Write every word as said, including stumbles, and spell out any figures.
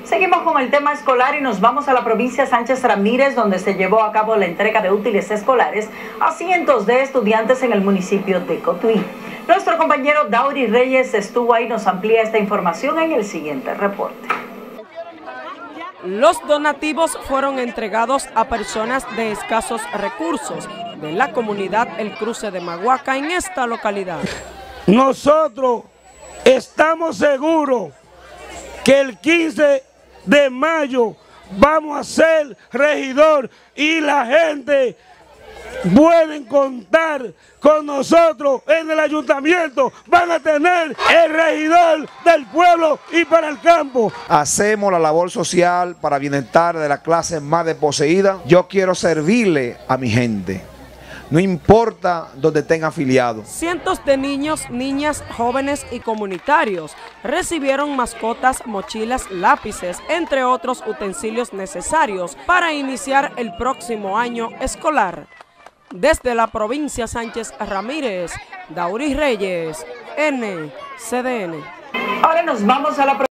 Seguimos con el tema escolar y nos vamos a la provincia Sánchez Ramírez, donde se llevó a cabo la entrega de útiles escolares a cientos de estudiantes en el municipio de Cotuí. Nuestro compañero Dauri Reyes estuvo ahí y nos amplía esta información en el siguiente reporte. Los donativos fueron entregados a personas de escasos recursos de la comunidad El Cruce de Maguaca en esta localidad. Nosotros estamos seguros que el quince de mayo vamos a ser regidor y la gente pueden contar con nosotros en el ayuntamiento, van a tener el regidor del pueblo y para el campo. Hacemos la labor social para bienestar de la clase más desposeída. Yo quiero servirle a mi gente, no importa donde estén afiliados. Cientos de niños, niñas, jóvenes y comunitarios recibieron mascotas, mochilas, lápices, entre otros utensilios necesarios para iniciar el próximo año escolar. Desde la provincia Sánchez Ramírez, Dauri Reyes, N C D N. Ahora nos vamos a la